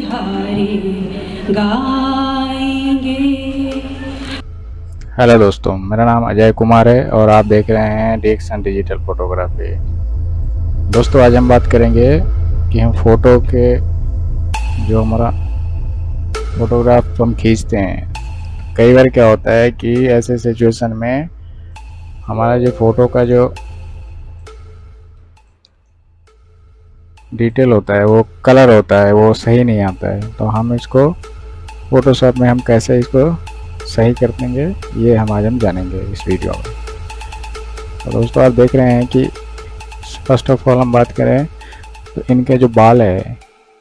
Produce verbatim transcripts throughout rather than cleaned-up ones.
बिहारी गाएंगे। हेलो दोस्तों, मेरा नाम अजय कुमार है और आप देख रहे हैं डिएक्शन डिजिटल फोटोग्राफी। दोस्तों, आज हम बात करेंगे कि हम फोटो के जो हमारा फोटोग्राफ हम खींचते हैं, कई बार क्या होता है कि ऐसे सिचुएशन में हमारा जो फ़ोटो का जो डिटेल होता है, वो कलर होता है, वो सही नहीं आता है। तो हम इसको फ़ोटोशॉप में हम कैसे इसको सही कर देंगे, ये हम आज हम जानेंगे इस वीडियो में। तो दोस्तों, आप देख रहे हैं कि फर्स्ट ऑफ ऑल हम बात करें तो इनके जो बाल है,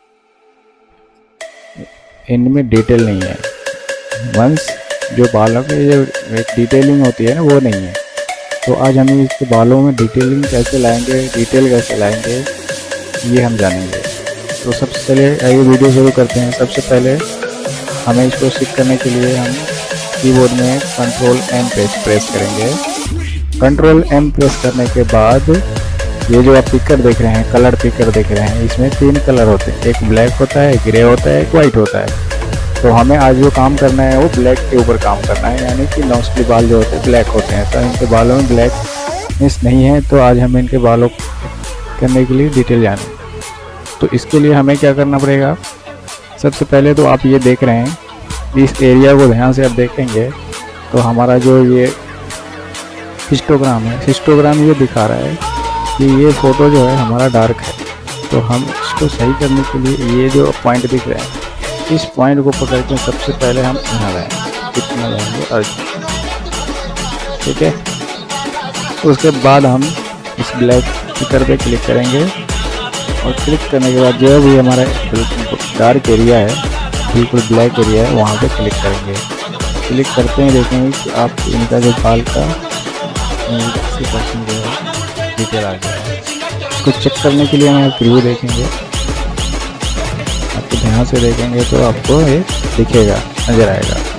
इनमें डिटेल नहीं है। वंस जो बालों की जो एक डिटेलिंग होती है ना, वो नहीं है। तो आज हम इसके बालों में डिटेलिंग कैसे लाएंगे, डिटेल कैसे लाएंगे, ये हम जानेंगे। तो सबसे पहले आइए वीडियो शुरू करते हैं। सबसे पहले हमें इसको सीख करने के लिए हम कीबोर्ड में कंट्रोल एम प्रेस प्रेस करेंगे। कंट्रोल एम प्रेस करने के बाद ये जो आप पिक्चर देख रहे हैं, कलर पिक्चर देख रहे हैं, इसमें तीन कलर होते हैं। एक ब्लैक होता है, ग्रे होता है, एक वाइट होता है। तो हमें आज जो काम करना है वो ब्लैक के ऊपर काम करना है, यानी कि मोस्टली बाल जो होते हैं ब्लैक होते हैं। तो इनके बालों में ब्लैकनेस नहीं है, तो आज हम इनके बालों करने के लिए डिटेल जाने। तो इसके लिए हमें क्या करना पड़ेगा, सबसे पहले तो आप ये देख रहे हैं, इस एरिया को ध्यान से आप देखेंगे तो हमारा जो ये हिस्टोग्राम है, हिस्टोग्राम ये दिखा रहा है कि ये फ़ोटो जो है हमारा डार्क है। तो हम इसको सही करने के लिए ये जो पॉइंट दिख रहे हैं, इस पॉइंट को पकड़ के सबसे पहले हम यहाँ लाएंगे, कितना लाएंगे अर्ज, ठीक है। उसके बाद हम इस ब्लैक पिक्चर पे क्लिक करेंगे और क्लिक करने के बाद जो भी हमारा डार्क एरिया है, बिल्कुल ब्लैक एरिया है, वहाँ पे क्लिक करेंगे। क्लिक करते ही देखेंगे कि आप इनका जो बाल का अस्सी परसेंट जो है डिटेल आ गया है। इसको चेक करने के लिए हम प्रीव्यू देखेंगे, आपको ध्यान से देखेंगे तो आपको ये दिखेगा, नज़र आएगा।